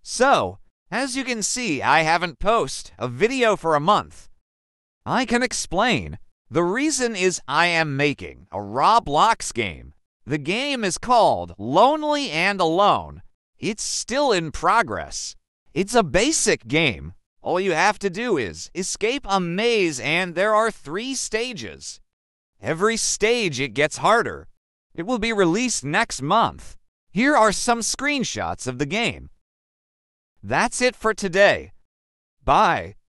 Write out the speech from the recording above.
So, as you can see, I haven't posted a video for a month. I can explain. The reason is I am making a Roblox game. The game is called Lonely and Alone. It's still in progress. It's a basic game. All you have to do is escape a maze, and there are 3 stages. Every stage it gets harder. It will be released next month. Here are some screenshots of the game. That's it for today. Bye.